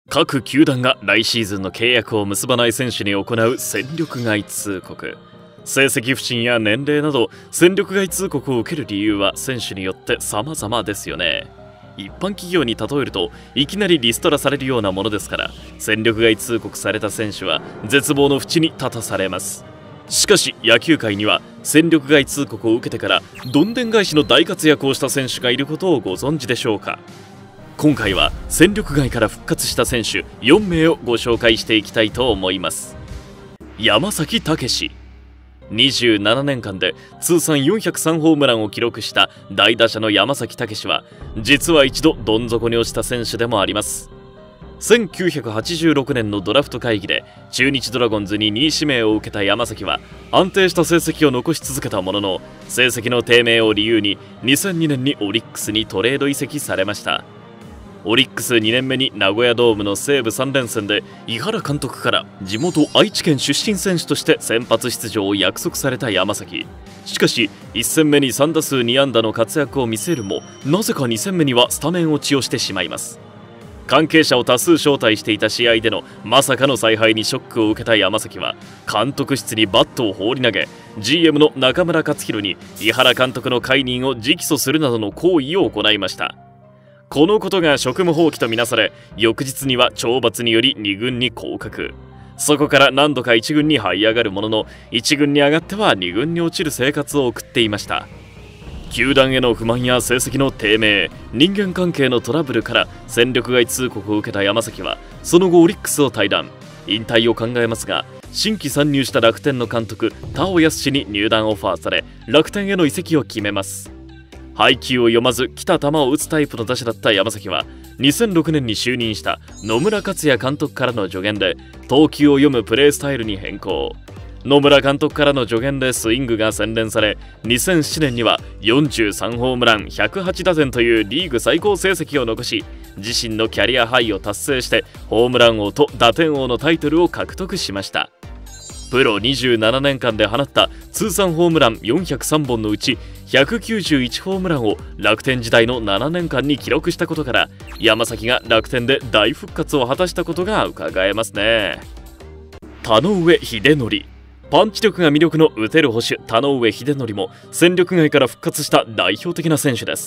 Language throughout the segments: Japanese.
各球団が来シーズンの契約を結ばない選手に行う戦力外通告。成績不振や年齢など戦力外通告を受ける理由は選手によって様々ですよね。一般企業に例えるといきなりリストラされるようなものですから、戦力外通告された選手は絶望の淵に立たされます。しかし野球界には戦力外通告を受けてからどんでん返しの大活躍をした選手がいることをご存知でしょうか。今回は戦力外から復活した選手4名をご紹介していきたいと思います。山崎武司、27年間で通算403ホームランを記録した大打者の山崎武司は、実は一度どん底に落ちた選手でもあります。1986年のドラフト会議で中日ドラゴンズに2位指名を受けた山崎は安定した成績を残し続けたものの、成績の低迷を理由に2002年にオリックスにトレード移籍されました。オリックス2年目に名古屋ドームの西武3連戦で井原監督から地元愛知県出身選手として先発出場を約束された山崎。しかし1戦目に3打数2安打の活躍を見せるも、なぜか2戦目にはスタメン落ちをしてしまいます。関係者を多数招待していた試合でのまさかの采配にショックを受けた山崎は、監督室にバットを放り投げ GM の中村克弘に井原監督の解任を直訴するなどの行為を行いました。このことが職務放棄とみなされ、翌日には懲罰により2軍に降格。そこから何度か1軍に這い上がるものの、1軍に上がっては2軍に落ちる生活を送っていました。球団への不満や成績の低迷、人間関係のトラブルから戦力外通告を受けた山崎は、その後オリックスを退団、引退を考えますが、新規参入した楽天の監督田尾康に入団オファーされ、楽天への移籍を決めます。配球を読まず来た球を打つタイプの打者だった山崎は、2006年に就任した野村克也監督からの助言で投球を読むプレースタイルに変更。野村監督からの助言でスイングが洗練され、2007年には43ホームラン108打点というリーグ最高成績を残し、自身のキャリアハイを達成してホームラン王と打点王のタイトルを獲得しました。プロ27年間で放った通算ホームラン403本のうち191ホームランを楽天時代の7年間に記録したことから、山崎が楽天で大復活を果たしたことが伺えますね。田上秀則、パンチ力が魅力の打てる捕手田上秀則も戦力外から復活した代表的な選手です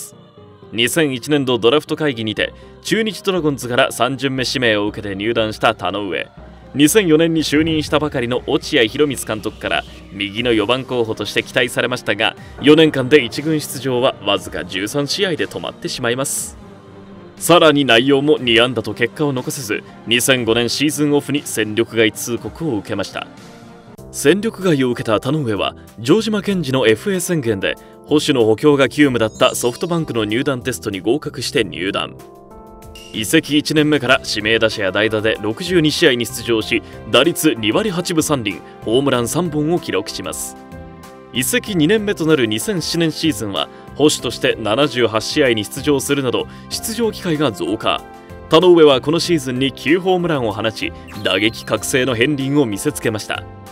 。2001年度ドラフト会議にて中日ドラゴンズから3巡目指名を受けて入団した田上。2004年に就任したばかりの落合博満監督から右の4番候補として期待されましたが、4年間で1軍出場はわずか13試合で止まってしまいます。さらに内容も2安打と結果を残せず、2005年シーズンオフに戦力外通告を受けました。戦力外を受けた田上は城島健司の FA 宣言で捕手の補強が急務だったソフトバンクの入団テストに合格して入団。移籍1年目から指名打者や代打で62試合に出場し、打率2割8分3厘、ホームラン3本を記録します。移籍2年目となる2007年シーズンは捕手として78試合に出場するなど出場機会が増加。田上はこのシーズンに9ホームランを放ち、打撃覚醒の片鱗を見せつけました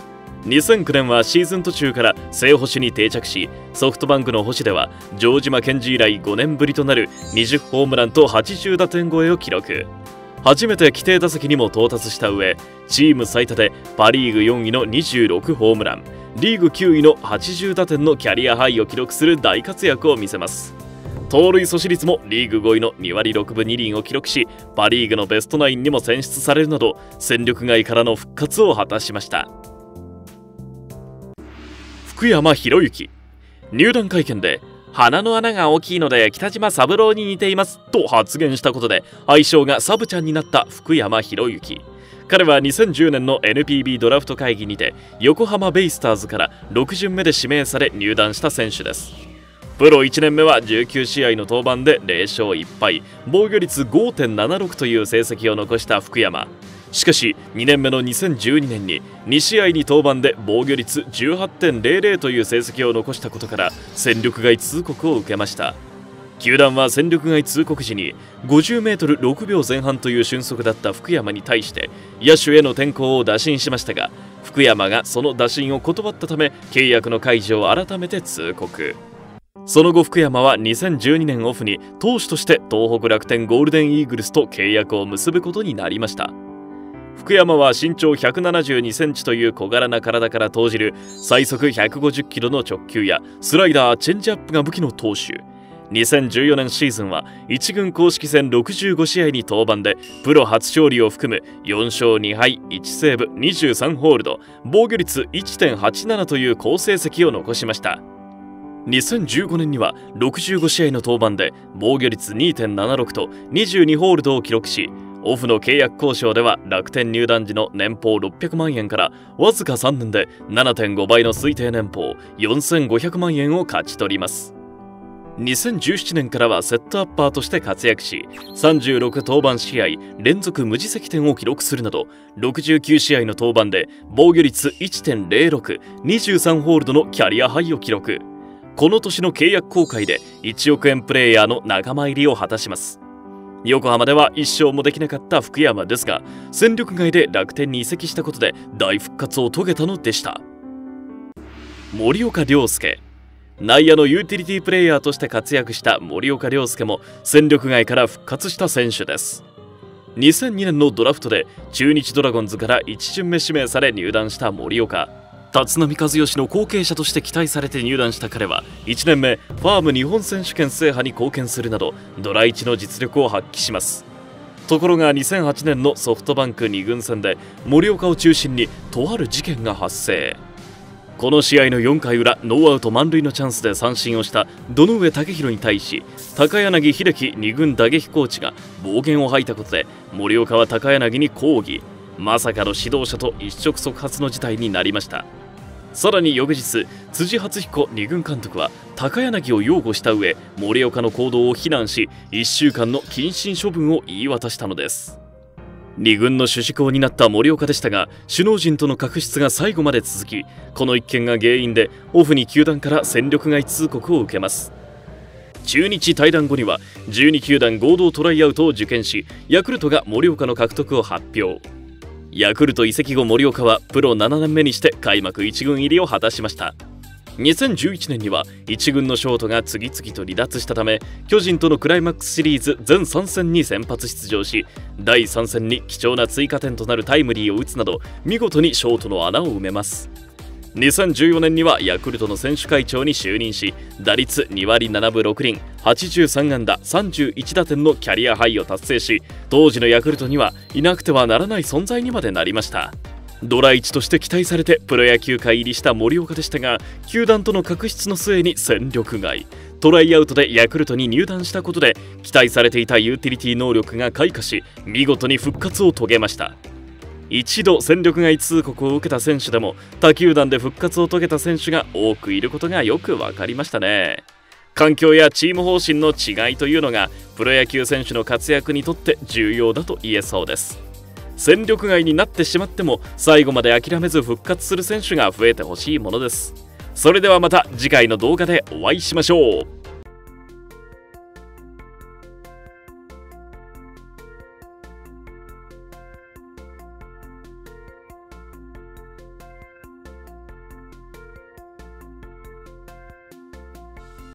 。2009年はシーズン途中から正捕手に定着し、ソフトバンクの捕手では城島健司以来5年ぶりとなる20ホームランと80打点超えを記録。初めて規定打席にも到達した上、チーム最多でパ・リーグ4位の26ホームラン、リーグ9位の80打点のキャリアハイを記録する大活躍を見せます。盗塁阻止率もリーグ5位の2割6分2厘を記録し、パ・リーグのベストナインにも選出されるなど戦力外からの復活を果たしました。福山博之、入団会見で鼻の穴が大きいので北島三郎に似ていますと発言したことで愛称がサブちゃんになった福山博之。彼は2010年の NPB ドラフト会議にて横浜ベイスターズから6巡目で指名され入団した選手です。プロ1年目は19試合の登板で0勝1敗、防御率 5.76 という成績を残した福山。しかし2年目の2012年に2試合に登板で防御率 18.00 という成績を残したことから戦力外通告を受けました。球団は戦力外通告時に 50m6 秒前半という俊足だった福山に対して野手への転向を打診しましたが、福山がその打診を断ったため契約の解除を改めて通告。 その後福山は2012年オフに投手として東北楽天ゴールデンイーグルスと契約を結ぶことになりました。福山は身長172センチという小柄な体から投じる最速150キロの直球やスライダー、チェンジアップが武器の投手。2014年シーズンは1軍公式戦65試合に登板でプロ初勝利を含む4勝2敗1セーブ23ホールド、防御率 1.87 という好成績を残しました。2015年には65試合の登板で防御率 2.76 と22ホールドを記録し、オフの契約交渉では楽天入団時の年俸600万円からわずか3年で 7.5 倍の推定年俸4500万円を勝ち取ります。2017年からはセットアッパーとして活躍し、36登板試合連続無自責点を記録するなど69試合の登板で防御率 1.06、23ホールドのキャリアハイを記録。この年の契約更改で1億円プレーヤーの仲間入りを果たします。横浜では1勝もできなかった福山ですが、戦力外で楽天に移籍したことで大復活を遂げたのでした。森岡亮介。内野のユーティリティプレイヤーとして活躍した森岡亮介も戦力外から復活した選手です。2002年のドラフトで中日ドラゴンズから1巡目指名され入団した森岡。立浪和義の後継者として期待されて入団した彼は1年目ファーム日本選手権制覇に貢献するなどドラ1の実力を発揮します。ところが2008年のソフトバンク2軍戦で森岡を中心にとある事件が発生。この試合の4回裏、ノーアウト満塁のチャンスで三振をした堂上武弘に対し高柳秀樹2軍打撃コーチが暴言を吐いたことで森岡は高柳に抗議。まさかの指導者と一触即発の事態になりました。さらに翌日、辻発彦2軍監督は高柳を擁護した上、森岡の行動を非難し1週間の謹慎処分を言い渡したのです。2軍の主軸を担った森岡でしたが、首脳陣との確執が最後まで続き、この一件が原因でオフに球団から戦力外通告を受けます。中日退団後には12球団合同トライアウトを受験し、ヤクルトが森岡の獲得を発表。ヤクルト移籍後、森岡はプロ7年目にして開幕1軍入りを果たしました。2011年には1軍のショートが次々と離脱したため、巨人とのクライマックスシリーズ全3戦に先発出場し、第3戦に貴重な追加点となるタイムリーを打つなど見事にショートの穴を埋めます。2014年にはヤクルトの選手会長に就任し、打率2割7分6厘、83安打31打点のキャリアハイを達成し、当時のヤクルトにはいなくてはならない存在にまでなりました。ドラ1として期待されてプロ野球界入りした森岡でしたが、球団との確執の末に戦力外。トライアウトでヤクルトに入団したことで期待されていたユーティリティ能力が開花し、見事に復活を遂げました。一度戦力外通告を受けた選手でも他球団で復活を遂げた選手が多くいることがよく分かりましたね。環境やチーム方針の違いというのがプロ野球選手の活躍にとって重要だと言えそうです。戦力外になってしまっても最後まで諦めず復活する選手が増えてほしいものです。それではまた次回の動画でお会いしましょう。